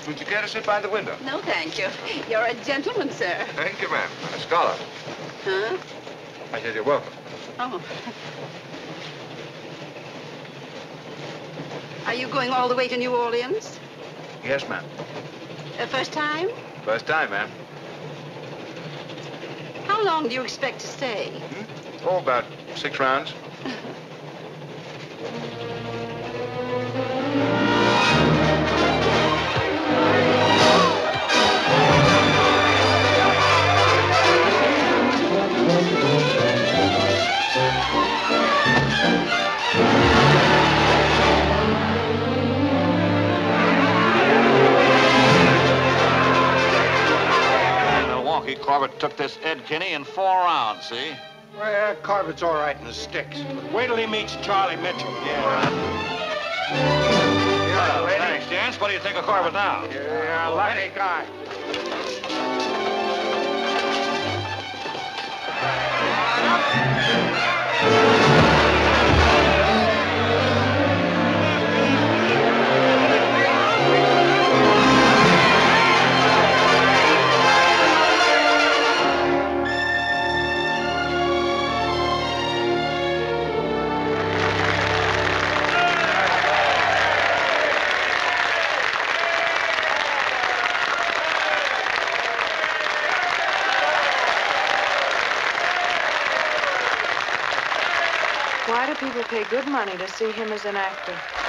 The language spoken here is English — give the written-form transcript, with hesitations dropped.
Would you care to sit by the window? No, thank you. You're a gentleman, sir. Thank you, ma'am. And a scholar. Huh? I said you're welcome. Oh. Are you going all the way to New Orleans? Yes, ma'am. First time? First time, ma'am. How long do you expect to stay? Oh, about 6 rounds. Corbett took this Ed Kinney in 4 rounds, see? Well, Corbett's all right in the sticks. But wait till he meets Charlie Mitchell. Yeah, thanks, gents. What do you think of Corbett now? Yeah, lucky guy. Why do people pay good money to see him as an actor?